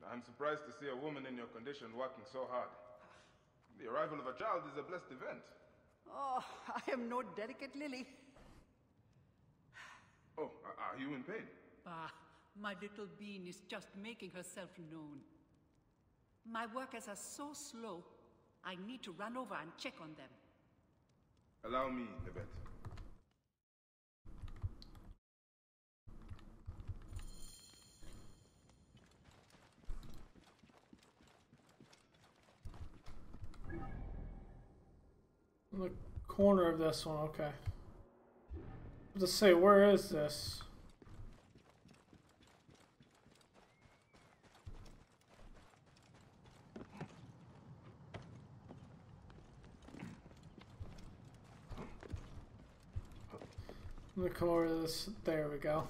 I'm surprised to see a woman in your condition working so hard. The arrival of a child is a blessed event. Oh, I am no delicate lily. Oh, are you in pain? Bah, my little bean is just making herself known. My workers are so slow, I need to run over and check on them. Allow me, Nebet. In the corner of this one, okay. Let's say, where is this? I'm gonna come over to this. There we go.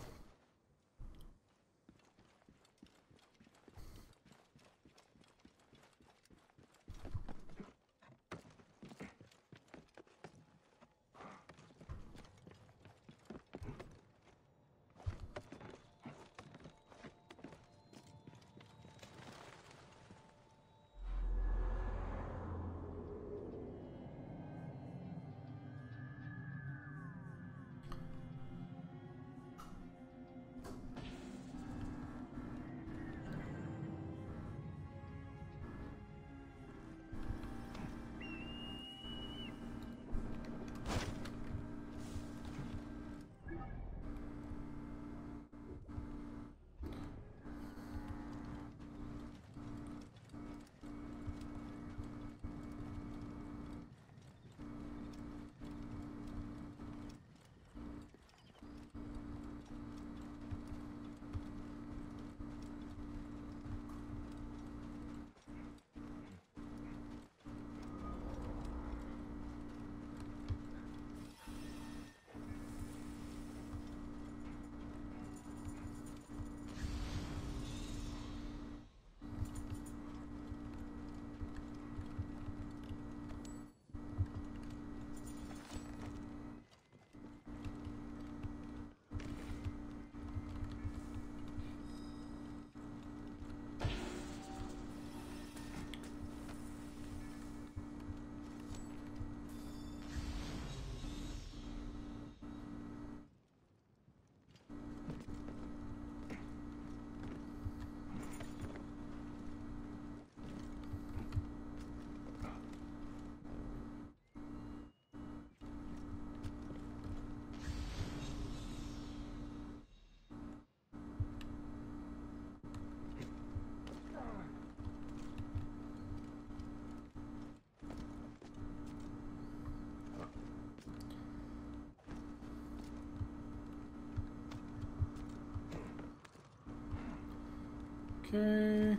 Okay.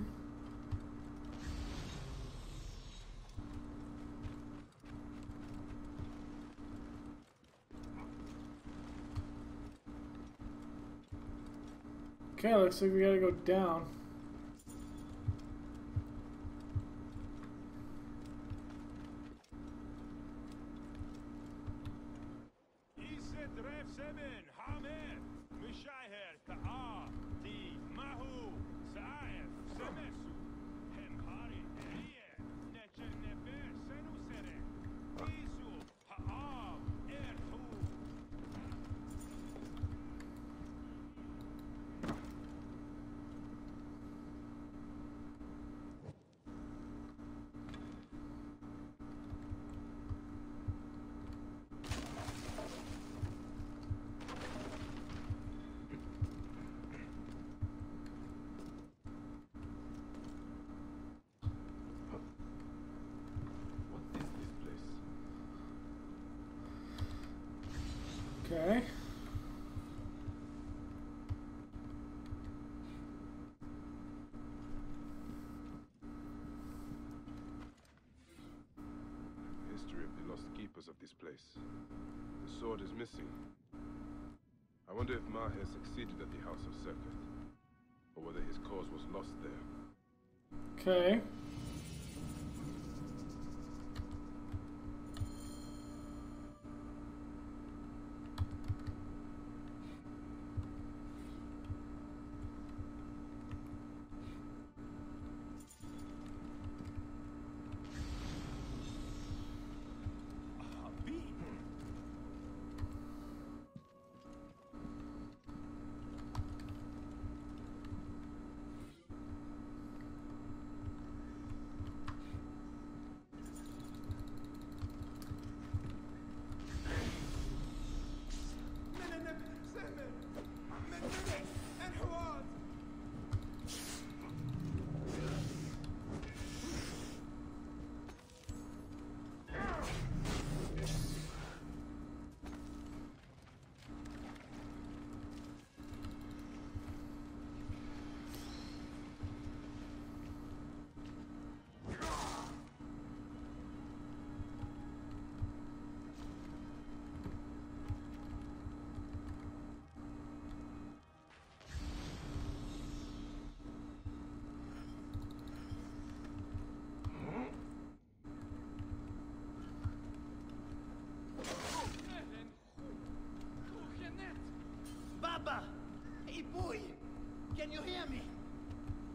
Okay, looks like we gotta go down. Okay. History of the lost keepers of this place. The sword is missing. I wonder if Maher succeeded at the House of Serket, or whether his cause was lost there. Okay.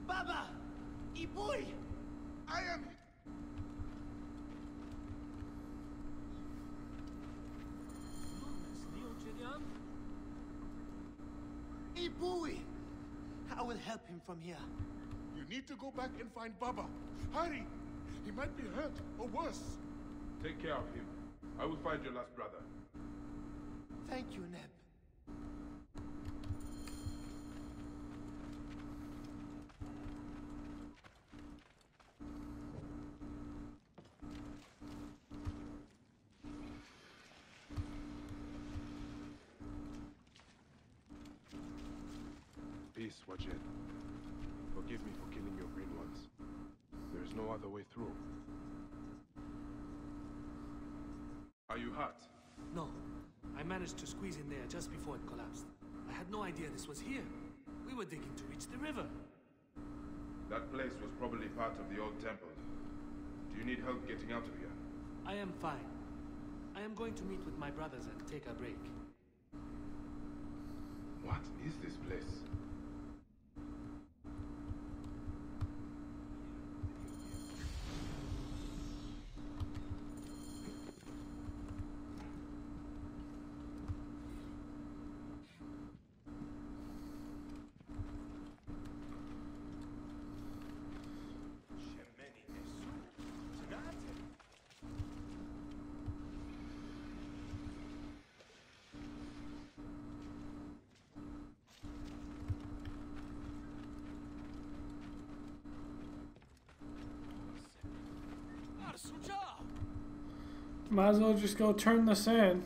Baba! Ibuy! I am... Ibuy! I will help him from here. You need to go back and find Baba. Hurry! He might be hurt, or worse. Take care of him. I will find your last brother. Thank you, Neb. Peace, Wajed. Forgive me for killing your green ones. There is no other way through. Are you hurt? No. I managed to squeeze in there just before it collapsed. I had no idea this was here. We were digging to reach the river. That place was probably part of the old temple. Do you need help getting out of here? I am fine. I am going to meet with my brothers and take a break. What is this place? Might as well just go turn this in.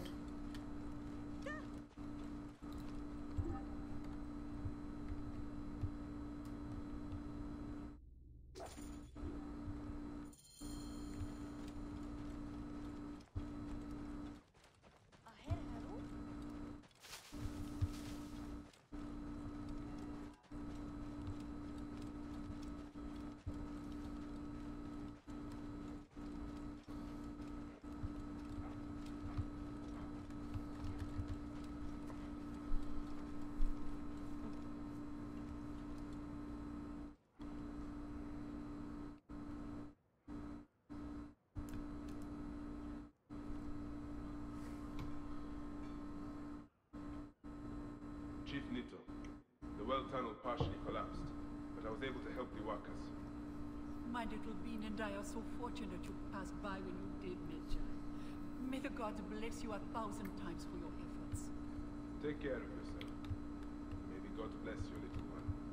Chief Nito, the well tunnel partially collapsed, but I was able to help the workers. My little bean and I are so fortunate you passed by when you did, Medjay. May the gods bless you 1,000 times for your efforts. Take care of yourself. Maybe God bless your little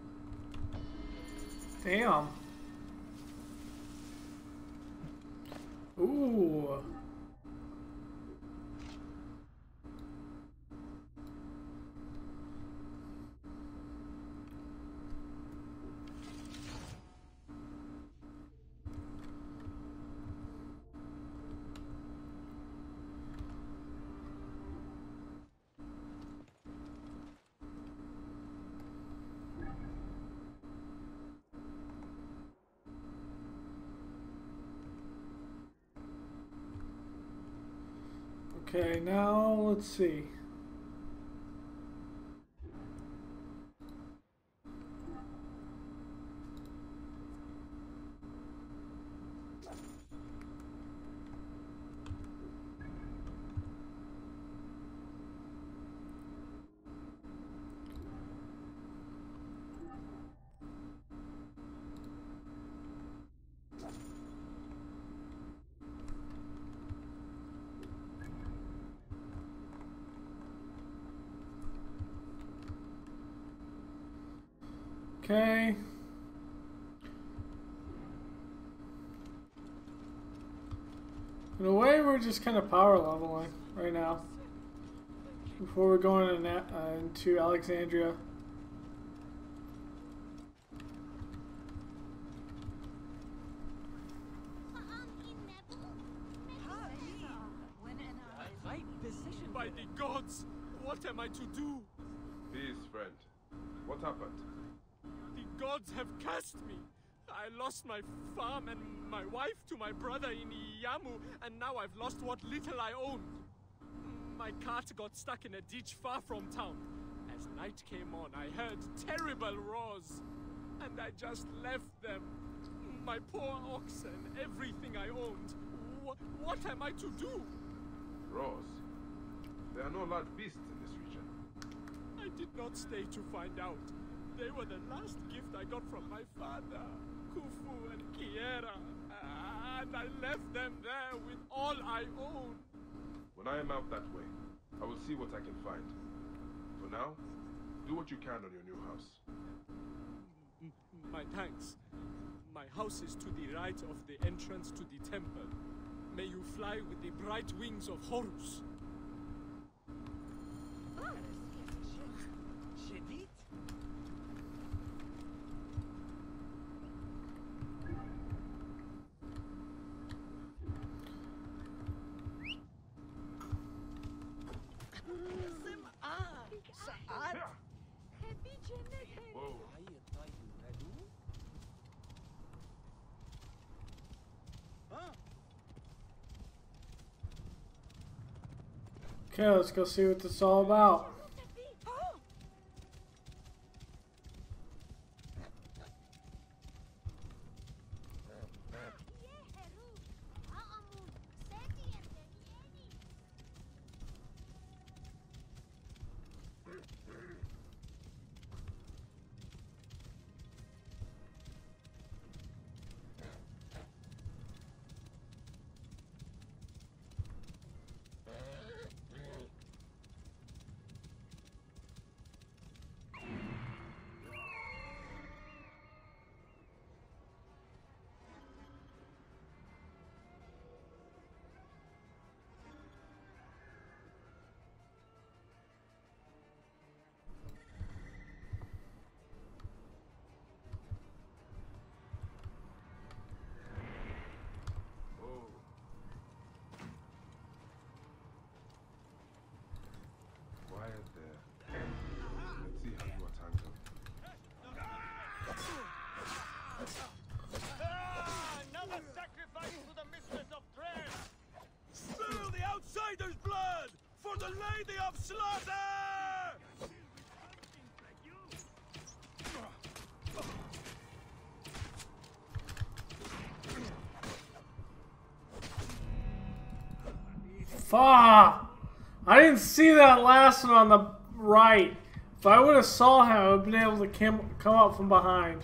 one. Damn. Ooh. Okay, now let's see. Okay. In a way, we're just kind of power leveling right now. Before we're going into Alexandria. By the gods! What am I to do? Peace, friend. What happened? The gods have cast me. I lost my farm and my wife to my brother in Yamu, and now I've lost what little I owned. My cart got stuck in a ditch far from town. As night came on, I heard terrible roars. And and I just left them. My poor oxen, everything I owned. What am I to do? Ross, there are no large beasts in this region. I did not stay to find out. They were the last gift I got from my father, Khufu and Kiera. And I left them there with all I own. When I am out that way, I will see what I can find. For now, do what you can on your new house. My thanks. My house is to the right of the entrance to the temple. May you fly with the bright wings of Horus. Okay, let's go see what this is all about. The Lady of Slaughter! Fuck! I didn't see that last one on the right. If I would have saw him, I would have been able to come up from behind.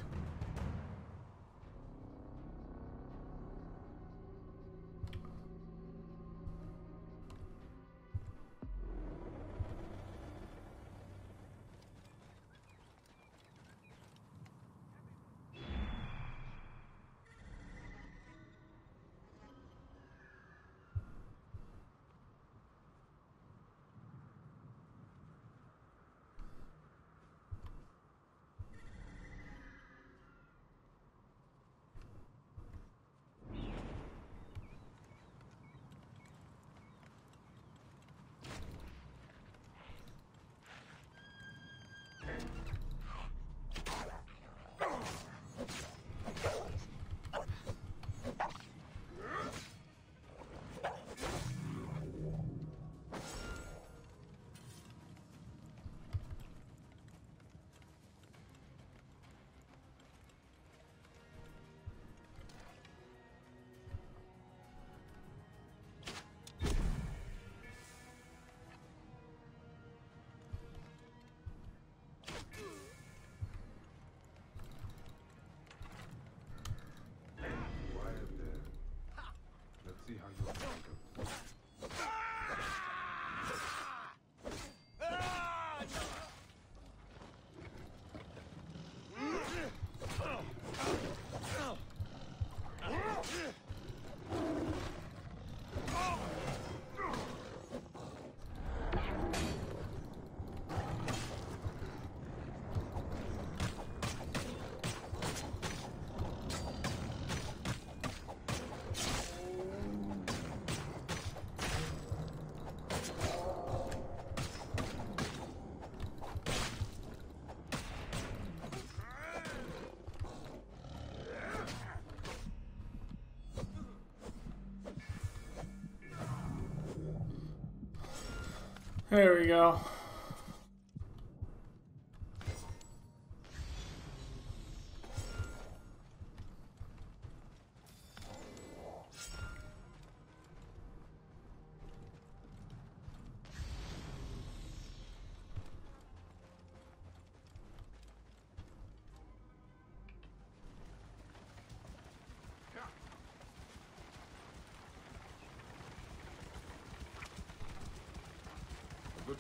There we go.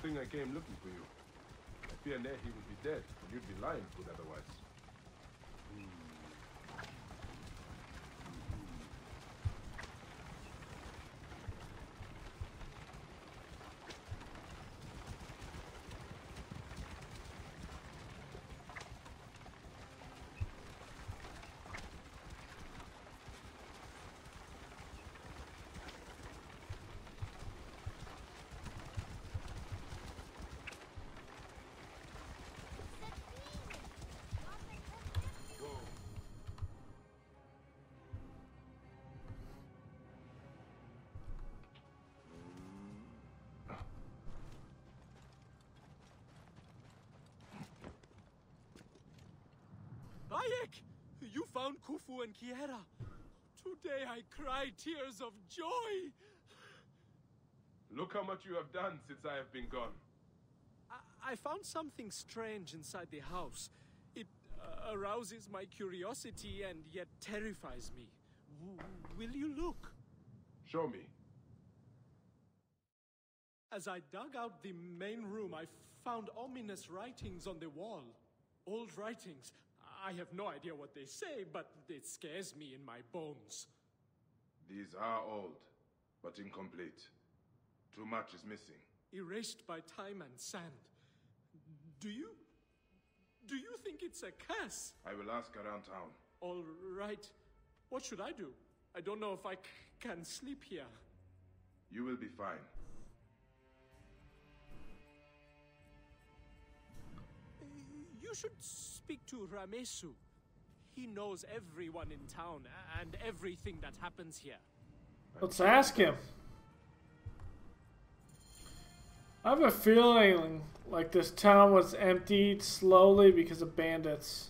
thing I came looking for you. I fear Nehi would be dead, and you'd be lying good otherwise. Bayek! You found Khufu and Kiera. Today I cried tears of joy. Look how much you have done since I have been gone. I found something strange inside the house. It arouses my curiosity and yet terrifies me. Will you look? Show me. As I dug out the main room, I found ominous writings on the wall. Old writings. I have no idea what they say, but it scares me in my bones. These are old, but incomplete. Too much is missing. Erased by time and sand. Do you think it's a curse? I will ask around town. All right. What should I do? I don't know if I can sleep here. You will be fine. You should speak to Ramesu. He knows everyone in town and everything that happens here. Let's ask him. I have a feeling like this town was emptied slowly because of bandits.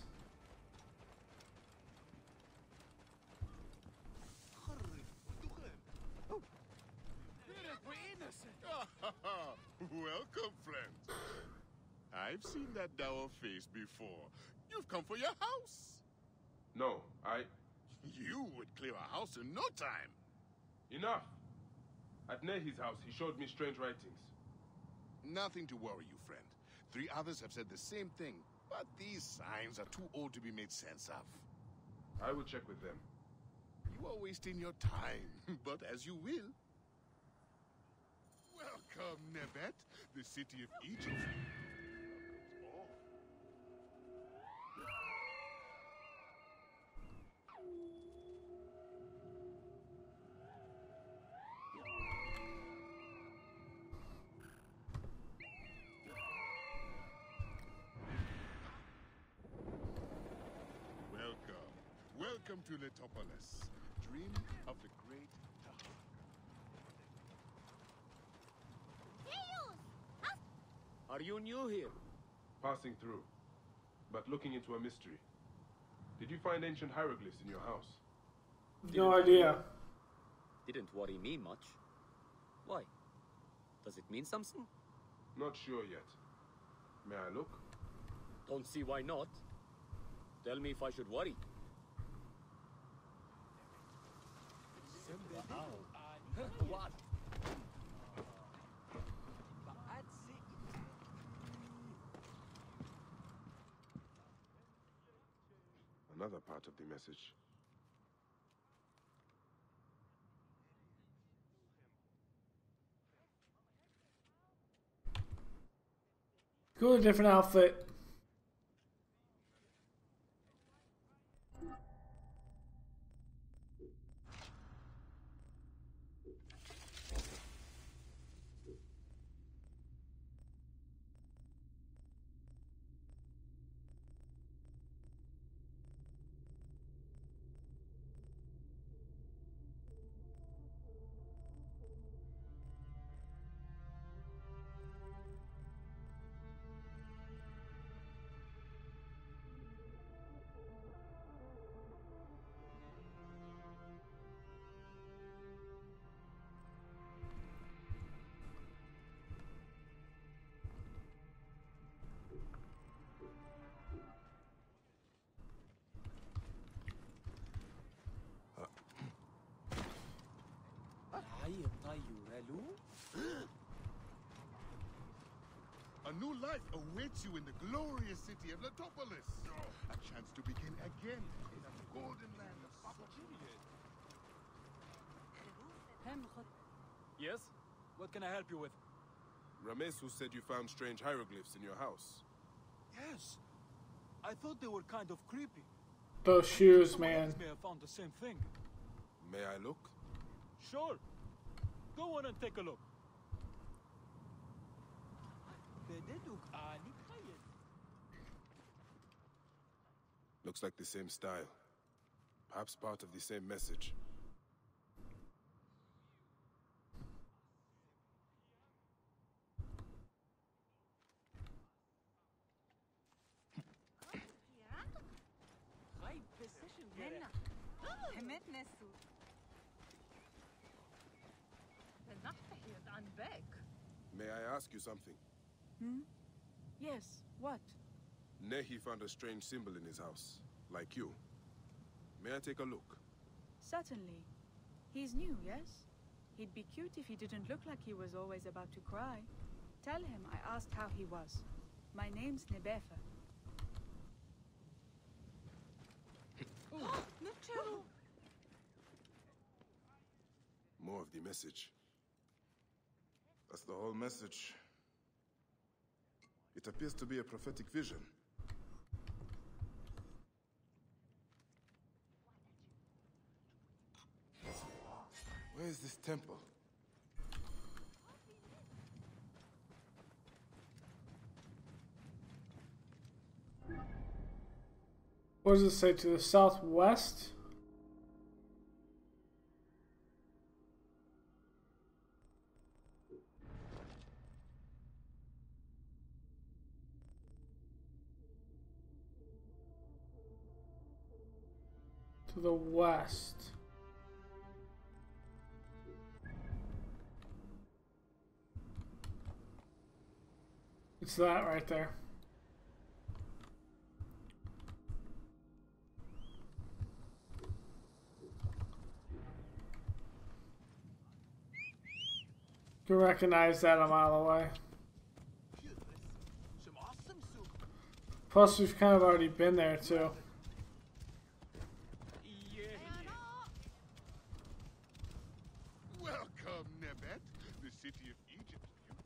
Welcome, friend. I've seen that dour face before. You've come for your house. No, You would clear a house in no time. Enough! At Nehi's house, he showed me strange writings. Nothing to worry you, friend. 3 others have said the same thing, but these signs are too old to be made sense of. I will check with them. You are wasting your time, but as you will. Welcome, Nebet, the city of Egypt. Welcome to Letopolis, dream of the great Tahar. Are you new here? Passing through, but looking into a mystery. Did you find ancient hieroglyphs in your house? No idea. Didn't worry me much. Why? Does it mean something? Not sure yet. May I look? Don't see why not. Tell me if I should worry. What? Another part of the message. Go to a different outfit. A new life awaits you in the glorious city of Letopolis. A chance to begin again in a golden land of opportunity. Yes? What can I help you with? Ramesu said you found strange hieroglyphs in your house. Yes. I thought they were kind of creepy. Those shoes, Someone man. else may have found the same thing. May I look? Sure. Go on and take a look. Looks like the same style. Perhaps part of the same message. May I ask you something? Yes, what? Nehi found a strange symbol in his house, like you. May I take a look? Certainly. He's new, yes? He'd be cute if he didn't look like he was always about to cry. Tell him I asked how he was. My name's Nebefa. More of the message. That's the whole message. It appears to be a prophetic vision. Where is this temple? What does it say? To the southwest? To the west. It's that right there. You can recognize that a mile away. Plus, we've kind of already been there too. Welcome, Nebet, the city of Egypt.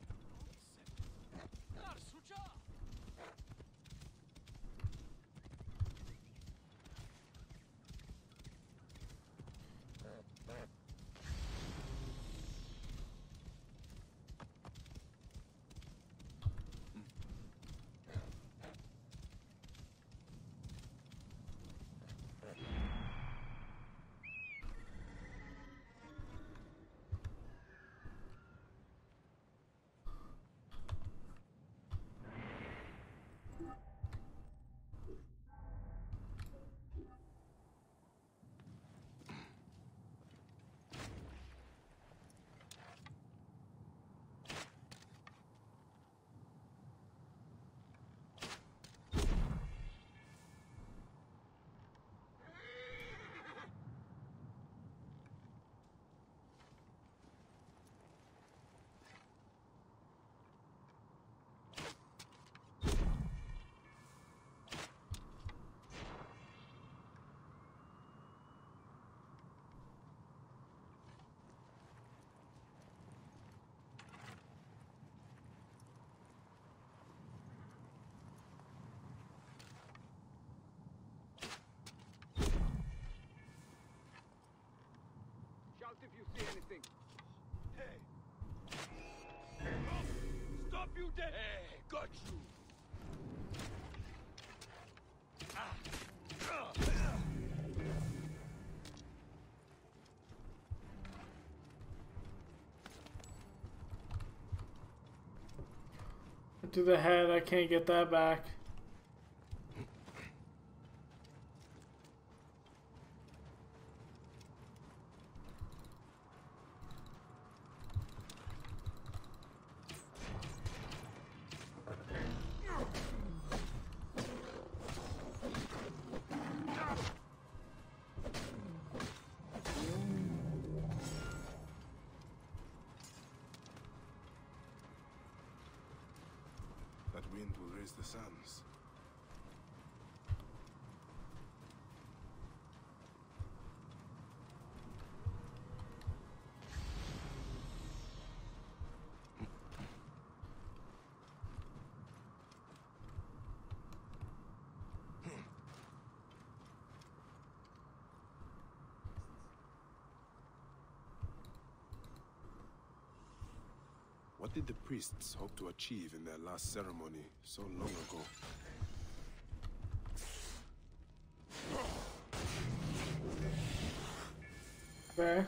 If you see anything. Hey! Stop, you dead! Hey, got you! To the head, I can't get that back. wind will raise the sands. What did the priests hope to achieve in their last ceremony so long ago? Okay.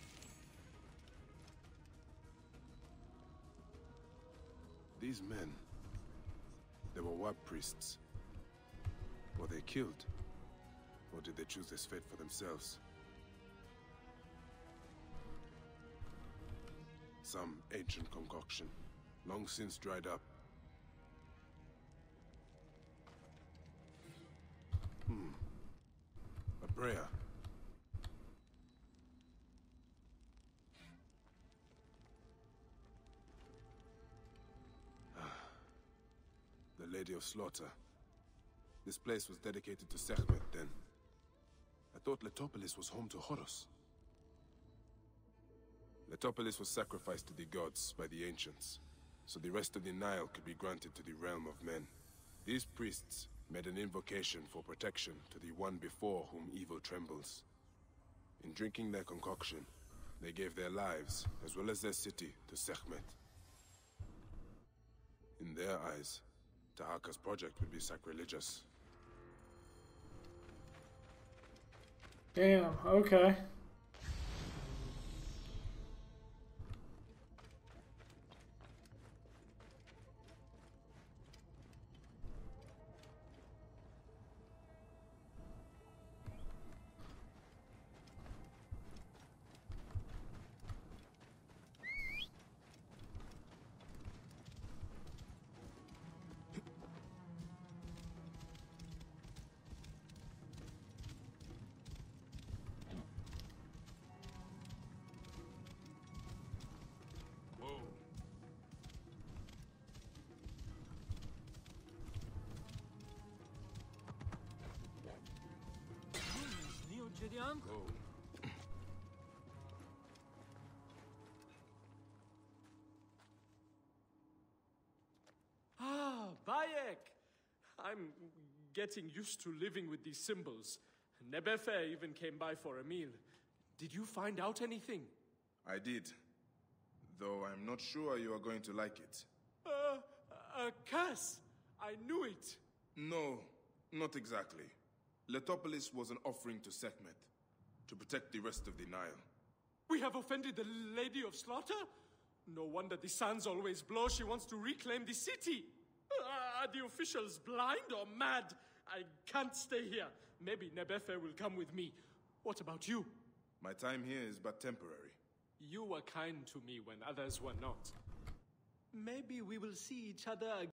These men, they were Wab priests. Were they killed? Or did they choose this fate for themselves? Some ancient concoction, long since dried up. A prayer. The Lady of Slaughter. This place was dedicated to Sekhmet then. I thought Letopolis was home to Horus. Letopolis was sacrificed to the gods by the ancients, so the rest of the Nile could be granted to the realm of men. These priests made an invocation for protection to the one before whom evil trembles. In drinking their concoction, they gave their lives, as well as their city, to Sekhmet. In their eyes, Tahaka's project would be sacrilegious. Damn, okay. Ah, Bayek! I'm getting used to living with these symbols. Nebefe even came by for a meal. Did you find out anything? I did. Though I'm not sure you are going to like it. A curse! I knew it! No, not exactly. Letopolis was an offering to Sekhmet, to protect the rest of the Nile. We have offended the Lady of Slaughter? No wonder the sands always blow. She wants to reclaim the city. Are the officials blind or mad? I can't stay here. Maybe Nebefe will come with me. What about you? My time here is but temporary. You were kind to me when others were not. Maybe we will see each other again.